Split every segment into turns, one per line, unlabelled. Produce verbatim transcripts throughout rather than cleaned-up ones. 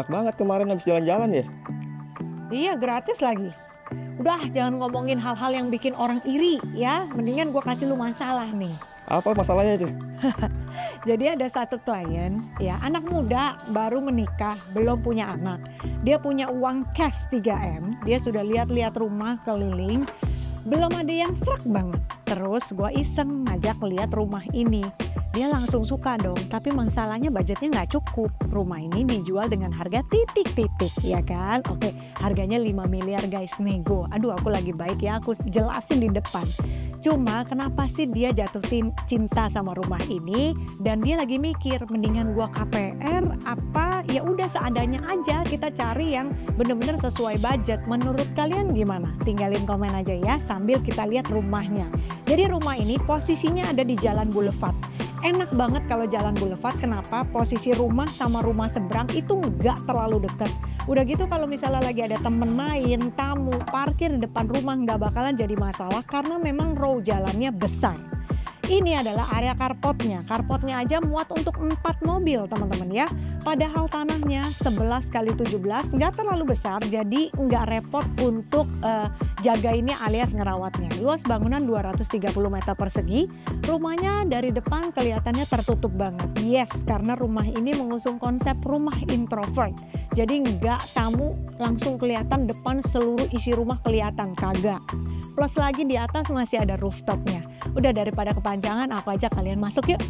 banget kemarin habis jalan-jalan ya.
Iya, gratis lagi. Udah, jangan ngomongin hal-hal yang bikin orang iri ya. Mendingan gue kasih lu masalah nih.
Apa masalahnya tuh?
Jadi ada satu klien, ya anak muda baru menikah, belum punya anak. Dia punya uang cash tiga M, dia sudah lihat-lihat rumah keliling, belum ada yang serak banget. Terus gue iseng ngajak lihat rumah ini. Dia langsung suka dong, tapi masalahnya budgetnya nggak cukup. Rumah ini dijual dengan harga titik-titik, ya kan? Oke, harganya lima miliar guys, nego. Aduh, aku lagi baik ya, aku jelasin di depan. Cuma kenapa sih dia jatuh cinta sama rumah ini dan dia lagi mikir mendingan gua K P R apa ya udah seadanya aja, kita cari yang bener-bener sesuai budget. Menurut kalian gimana? Tinggalin komen aja ya sambil kita lihat rumahnya. Jadi rumah ini posisinya ada di Jalan Boulevard. Enak banget kalau Jalan Boulevard. Kenapa? Posisi rumah sama rumah seberang itu nggak terlalu dekat. Udah gitu kalau misalnya lagi ada temen main, tamu, parkir di depan rumah nggak bakalan jadi masalah karena memang row jalannya besar. Ini adalah area carportnya. Carportnya aja muat untuk empat mobil teman-teman ya. Padahal tanahnya sebelas kali tujuh belas nggak terlalu besar, jadi nggak repot untuk uh, jaga ini alias ngerawatnya. Luas bangunan dua ratus tiga puluh meter persegi. Rumahnya dari depan kelihatannya tertutup banget. Yes, karena rumah ini mengusung konsep rumah introvert. Jadi nggak tamu langsung kelihatan depan, seluruh isi rumah kelihatan, kagak. Plus lagi di atas masih ada rooftopnya. Udah, daripada kepanjangan, aku ajak kalian masuk yuk.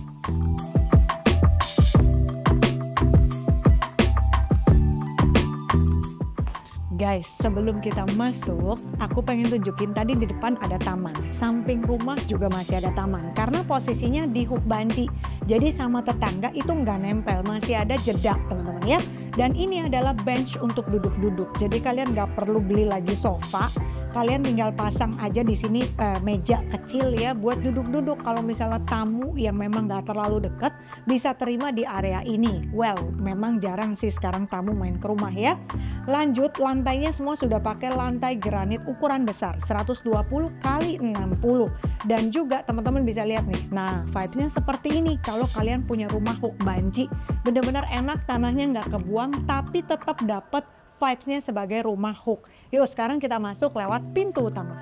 Guys, sebelum kita masuk, aku pengen tunjukin tadi di depan ada taman. Samping rumah juga masih ada taman. Karena posisinya di hook banci. Jadi sama tetangga itu nggak nempel, masih ada jeda teman-teman ya. Dan ini adalah bench untuk duduk-duduk. Jadi kalian nggak perlu beli lagi sofa. Kalian tinggal pasang aja di sini uh, meja kecil ya buat duduk-duduk. Kalau misalnya tamu yang memang nggak terlalu deket bisa terima di area ini. Well, memang jarang sih sekarang tamu main ke rumah ya. Lanjut, lantainya semua sudah pakai lantai granit ukuran besar seratus dua puluh kali enam puluh. Dan juga teman-teman bisa lihat nih. Nah, vibes-nya seperti ini kalau kalian punya rumah hook banci. Bener-bener enak, tanahnya nggak kebuang tapi tetap dapat vibes-nya sebagai rumah hook. Yuk sekarang kita masuk lewat pintu utama.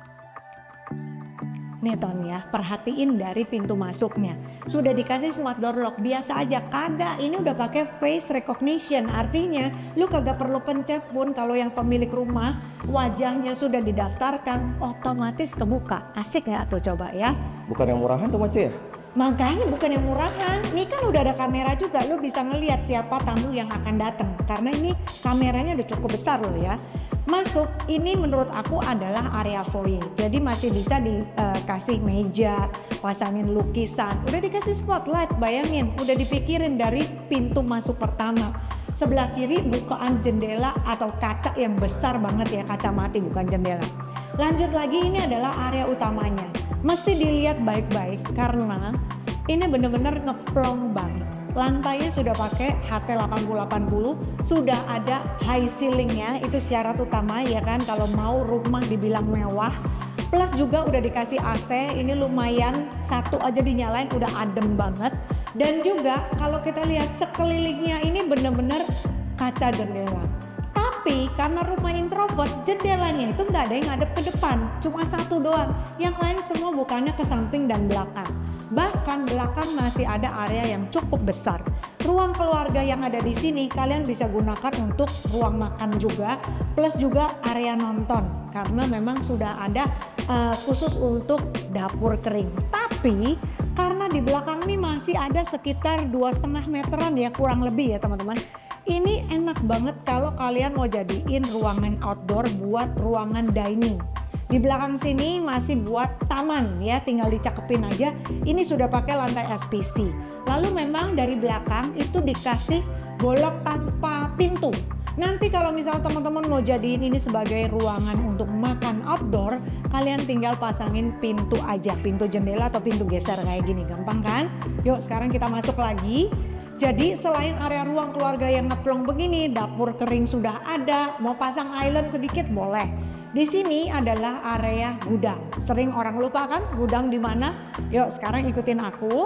Nih Ton ya, perhatiin dari pintu masuknya. Sudah dikasih smart door lock, biasa aja. Kagak, ini udah pakai face recognition. Artinya lu kagak perlu pencet pun kalau yang pemilik rumah wajahnya sudah didaftarkan, otomatis kebuka. Asik ya tuh, coba ya.
Bukan yang murahan tuh Mace ya?
Makanya bukan yang murahan, ini kan udah ada kamera juga, lo bisa ngelihat siapa tamu yang akan datang. Karena ini kameranya udah cukup besar loh ya. Masuk, ini menurut aku adalah area foyer. Jadi masih bisa dikasih uh, meja, pasangin lukisan. Udah dikasih spotlight, bayangin. Udah dipikirin dari pintu masuk pertama. Sebelah kiri bukaan jendela atau kaca yang besar banget ya, kaca mati bukan jendela. Lanjut lagi, ini adalah area utamanya. Mesti dilihat baik-baik karena ini bener-bener ngeplong banget. Lantainya sudah pakai H T delapan puluh delapan puluh, sudah ada high ceilingnya, itu syarat utama ya kan kalau mau rumah dibilang mewah. Plus juga udah dikasih A C, ini lumayan, satu aja dinyalain udah adem banget. Dan juga kalau kita lihat sekelilingnya ini bener-bener kaca jendela. Tapi karena rumah introvert, jendelanya itu nggak ada yang ngadep ke depan, cuma satu doang. Yang lain semua bukannya ke samping dan belakang. Bahkan belakang masih ada area yang cukup besar. Ruang keluarga yang ada di sini kalian bisa gunakan untuk ruang makan juga, plus juga area nonton. Karena memang sudah ada uh, khusus untuk dapur kering. Tapi karena di belakang ini masih ada sekitar dua setengah meteran ya, kurang lebih ya teman-teman. Ini enak banget kalau kalian mau jadiin ruangan outdoor buat ruangan dining. Di belakang sini masih buat taman ya, tinggal dicakepin aja. Ini sudah pakai lantai S P C. Lalu memang dari belakang itu dikasih bolok tanpa pintu. Nanti kalau misal teman-teman mau jadiin ini sebagai ruangan untuk makan outdoor, kalian tinggal pasangin pintu aja, pintu jendela atau pintu geser kayak gini, gampang kan? Yuk sekarang kita masuk lagi. Jadi selain area ruang keluarga yang ngeplong begini, dapur kering sudah ada, mau pasang island sedikit boleh. Di sini adalah area gudang. Sering orang lupa kan gudang di mana? Yuk sekarang ikutin aku.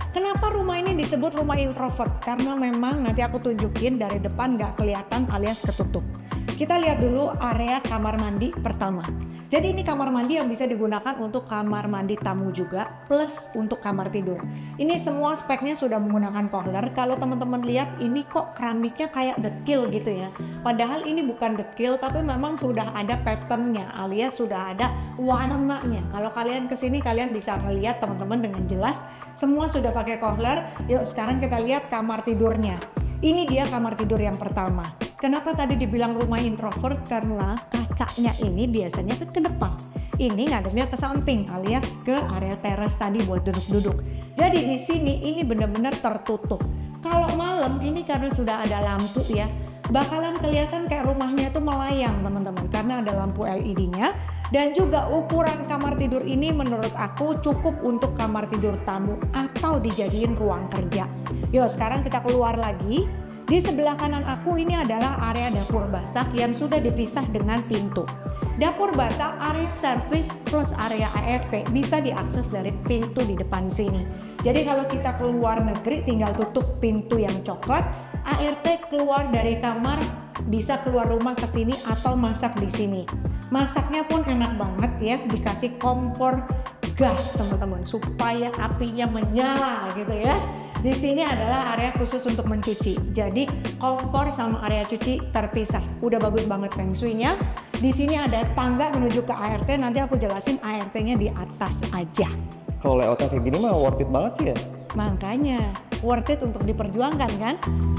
Kenapa rumah ini disebut rumah introvert? Karena memang nanti aku tunjukin dari depan nggak kelihatan alias ketutup. Kita lihat dulu area kamar mandi pertama. Jadi ini kamar mandi yang bisa digunakan untuk kamar mandi tamu juga, plus untuk kamar tidur. Ini semua speknya sudah menggunakan kohler. Kalau teman-teman lihat ini kok keramiknya kayak dekil gitu ya. Padahal ini bukan dekil, tapi memang sudah ada patternnya alias sudah ada warnanya. Kalau kalian kesini kalian bisa melihat teman-teman dengan jelas. Semua sudah pakai kohler. Yuk sekarang kita lihat kamar tidurnya. Ini dia kamar tidur yang pertama. Kenapa tadi dibilang rumah introvert? Karena kacanya ini biasanya ke depan. Ini ngadepnya ke samping alias ke area teras tadi buat duduk-duduk. Jadi di sini ini benar-benar tertutup. Kalau malam ini karena sudah ada lampu ya, bakalan kelihatan kayak rumahnya itu melayang teman-teman karena ada lampu L E D-nya. Dan juga ukuran kamar tidur ini menurut aku cukup untuk kamar tidur tamu atau dijadiin ruang kerja. Yuk sekarang kita keluar lagi. Di sebelah kanan aku ini adalah area dapur basah yang sudah dipisah dengan pintu. Dapur basah, area service plus area A R T bisa diakses dari pintu di depan sini. Jadi kalau kita keluar negeri tinggal tutup pintu yang coklat, A R T keluar dari kamar bisa keluar rumah ke sini atau masak di sini. Masaknya pun enak banget ya, dikasih kompor gas teman-teman supaya apinya menyala gitu ya. Di sini adalah area khusus untuk mencuci. Jadi kompor sama area cuci terpisah. Udah bagus banget feng shui-nya. Di sini ada tangga menuju ke A R T. Nanti aku jelasin A R T-nya di atas aja.
Kalau layoutnya kayak gini mah worth it banget sih ya.
Makanya worth it untuk diperjuangkan kan?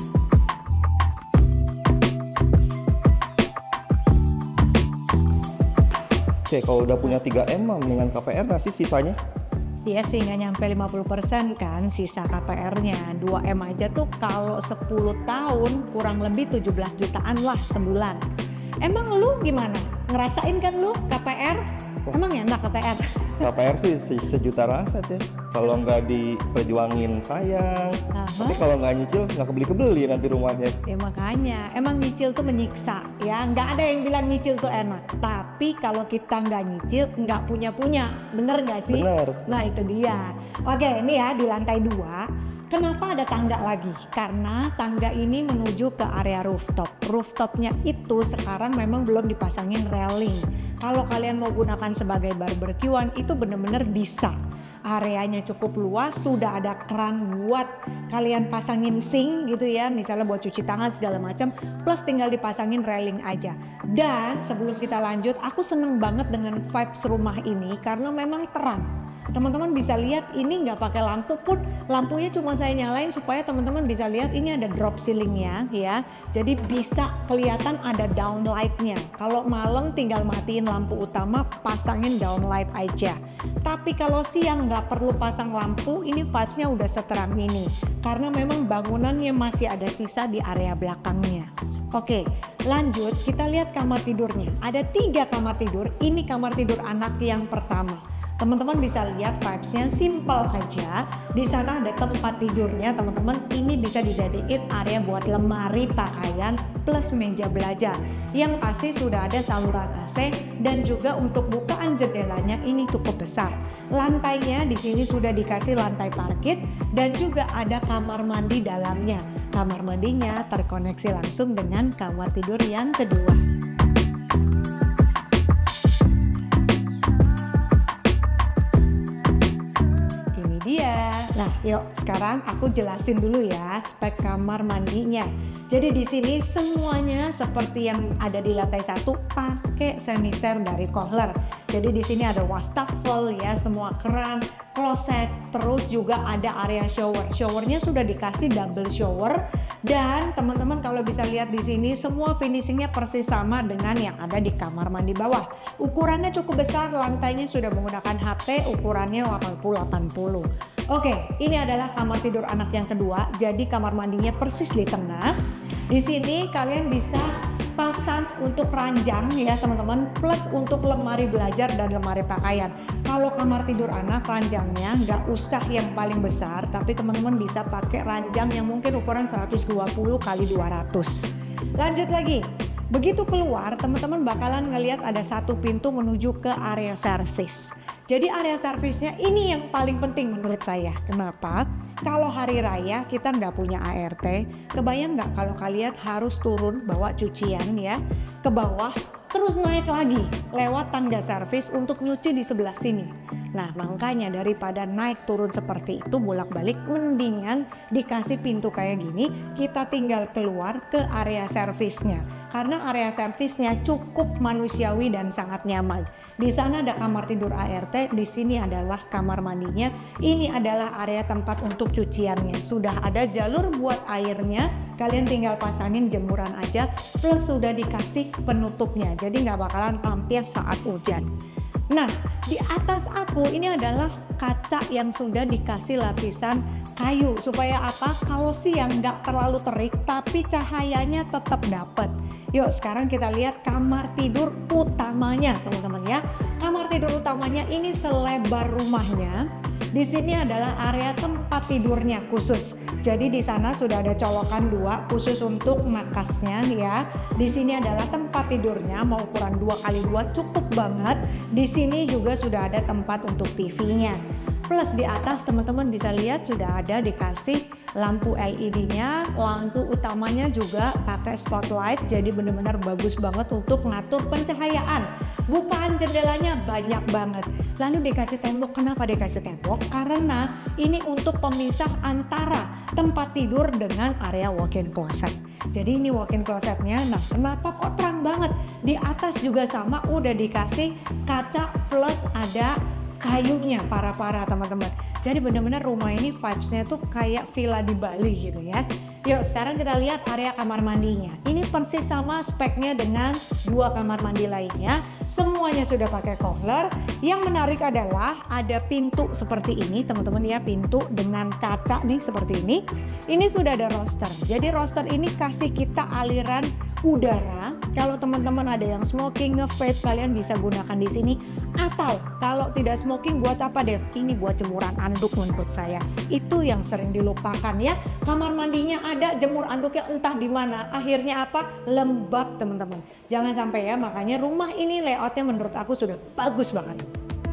Cek, kalau udah punya tiga M mah mendingan K P R nggak sih sisanya?
Dia sih nggak nyampe lima puluh persen kan sisa K P R-nya. dua M aja tuh kalau sepuluh tahun kurang lebih tujuh belas jutaan lah sebulan. Emang lu gimana? Ngerasain kan lu K P R?
Wah.
Emang enak K P R?
K P R sih se- sejuta rasa Cek. Kalau nggak diperjuangin sayang.
Aha.
Tapi kalau nggak nyicil nggak kebeli-kebeli nanti rumahnya.
Ya makanya, emang nyicil tuh menyiksa ya. Nggak ada yang bilang nyicil tuh enak. Tapi kalau kita nggak nyicil, nggak punya-punya. Bener nggak sih?
Bener.
Nah itu dia. Oke ini ya di lantai dua. Kenapa ada tangga lagi? Karena tangga ini menuju ke area rooftop. Rooftopnya itu sekarang memang belum dipasangin railing. Kalau kalian mau gunakan sebagai barbekyuan itu bener-bener bisa. Areanya cukup luas, sudah ada keran buat kalian pasangin sink gitu ya, misalnya buat cuci tangan segala macam, plus tinggal dipasangin railing aja. Dan sebelum kita lanjut, aku seneng banget dengan vibes rumah ini karena memang terang. Teman-teman bisa lihat ini nggak pakai lampu pun, lampunya cuma saya nyalain supaya teman-teman bisa lihat ini ada drop ceilingnya ya. Jadi bisa kelihatan ada downlightnya. Kalau malam tinggal matiin lampu utama, pasangin downlight aja. Tapi kalau siang nggak perlu pasang lampu, ini vibes-nya udah seterang ini. Karena memang bangunannya masih ada sisa di area belakangnya. Oke, lanjut kita lihat kamar tidurnya. Ada tiga kamar tidur, ini kamar tidur anak yang pertama. Teman-teman bisa lihat vibes-nya simple aja. Di sana ada tempat tidurnya teman-teman. Ini bisa dijadiin area buat lemari pakaian plus meja belajar. Yang pasti sudah ada saluran A C dan juga untuk bukaan jendelanya ini cukup besar. Lantainya di sini sudah dikasih lantai parkit dan juga ada kamar mandi dalamnya. Kamar mandinya terkoneksi langsung dengan kamar tidur yang kedua. Dia. Nah, yuk sekarang aku jelasin dulu ya spek kamar mandinya. Jadi di sini semuanya seperti yang ada di lantai satu pakai saniter dari Kohler. Jadi di sini ada wastafel ya, semua keran, kloset, terus juga ada area shower. Showernya sudah dikasih double shower dan teman-teman kalau bisa lihat di sini semua finishingnya persis sama dengan yang ada di kamar mandi bawah. Ukurannya cukup besar, lantainya sudah menggunakan H P, ukurannya delapan puluh delapan puluh. Oke, ini adalah kamar tidur anak yang kedua. Jadi kamar mandinya persis di tengah. Di sini kalian bisa pasang untuk ranjang ya teman-teman, plus untuk lemari belajar dan lemari pakaian. Kalau kamar tidur anak ranjangnya nggak usah yang paling besar, tapi teman-teman bisa pakai ranjang yang mungkin ukuran seratus dua puluh kali dua ratus. Lanjut lagi. Begitu keluar, teman-teman bakalan ngelihat ada satu pintu menuju ke area servis. Jadi area servisnya ini yang paling penting menurut saya. Kenapa? Kalau hari raya kita nggak punya A R T, kebayang nggak kalau kalian harus turun bawa cucian ya ke bawah, terus naik lagi lewat tangga servis untuk nyuci di sebelah sini. Nah makanya daripada naik turun seperti itu bolak-balik, mendingan dikasih pintu kayak gini, kita tinggal keluar ke area servisnya. Karena area servisnya cukup manusiawi dan sangat nyaman. Di sana ada kamar tidur A R T, di sini adalah kamar mandinya. Ini adalah area tempat untuk cuciannya. Sudah ada jalur buat airnya, kalian tinggal pasangin jemuran aja, plus sudah dikasih penutupnya. Jadi nggak bakalan ampias saat hujan. Nah, di atas aku ini adalah kaca yang sudah dikasih lapisan kayu. Supaya apa? Kalau siang nggak terlalu terik, tapi cahayanya tetap dapat. Yuk, sekarang kita lihat kamar tidur utamanya, teman-teman ya. Kamar tidur utamanya ini selebar rumahnya. Di sini adalah area tempat tidurnya khusus. Jadi di sana sudah ada colokan dua khusus untuk nakasnya ya. Di sini adalah tempat tidurnya, mau ukuran dua kali dua cukup banget. Di sini juga sudah ada tempat untuk T V-nya. Plus di atas teman-teman bisa lihat sudah ada dikasih lampu L E D-nya, lampu utamanya juga pakai spotlight, jadi benar-benar bagus banget untuk ngatur pencahayaan. Bukaan jendelanya banyak banget. Lalu dikasih tembok. Kenapa dikasih tembok? Karena ini untuk pemisah antara tempat tidur dengan area walk-in closet. Jadi ini walk-in closetnya. Nah, kenapa kok terang banget? Di atas juga sama, udah dikasih kaca plus ada kayunya para-para teman-teman. Jadi benar-benar rumah ini vibes-nya tuh kayak villa di Bali gitu ya. Yuk sekarang kita lihat area kamar mandinya. Ini persis sama speknya dengan dua kamar mandi lainnya. Semuanya sudah pakai kohler. Yang menarik adalah ada pintu seperti ini teman-teman ya. Pintu dengan kaca nih seperti ini. Ini sudah ada roster. Jadi roster ini kasih kita aliran udara. Kalau teman-teman ada yang smoking, nge-vape, kalian bisa gunakan di sini. Atau kalau tidak smoking, buat apa deh? Ini buat jemuran anduk menurut saya. Itu yang sering dilupakan ya. Kamar mandinya ada, jemur anduknya entah di mana. Akhirnya apa? Lembab teman-teman. Jangan sampai ya. Makanya rumah ini layoutnya menurut aku sudah bagus banget.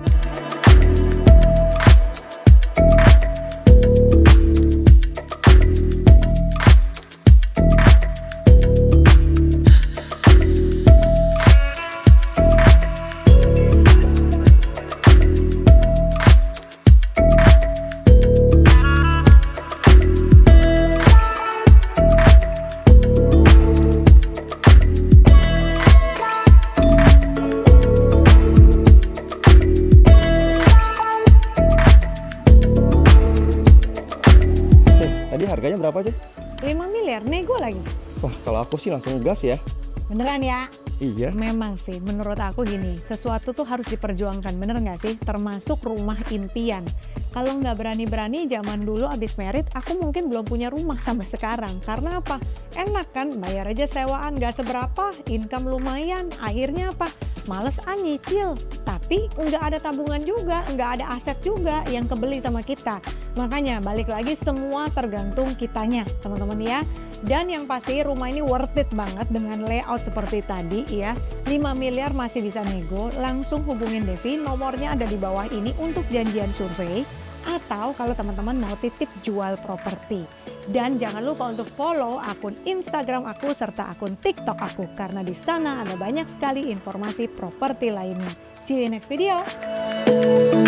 Harganya berapa aja?
lima miliar, nego lagi.
Wah, kalau aku sih langsung gas ya.
Beneran ya?
Iya.
Memang sih, menurut aku gini, sesuatu tuh harus diperjuangkan, bener nggak sih? Termasuk rumah impian. Kalau nggak berani-berani zaman dulu abis merit, aku mungkin belum punya rumah sampai sekarang. Karena apa? Enak kan, bayar aja sewaan nggak seberapa, income lumayan. Akhirnya apa? Males ah nyicil. Tapi nggak ada tabungan juga, nggak ada aset juga yang kebeli sama kita. Makanya balik lagi semua tergantung kitanya, teman-teman ya. Dan yang pasti rumah ini worth it banget dengan layout seperti tadi ya. lima miliar masih bisa nego, langsung hubungin Devi, nomornya ada di bawah ini untuk janjian survei. Atau kalau teman-teman mau titip jual properti. Dan jangan lupa untuk follow akun Instagram aku serta akun TikTok aku. Karena di sana ada banyak sekali informasi properti lainnya. See you in next video.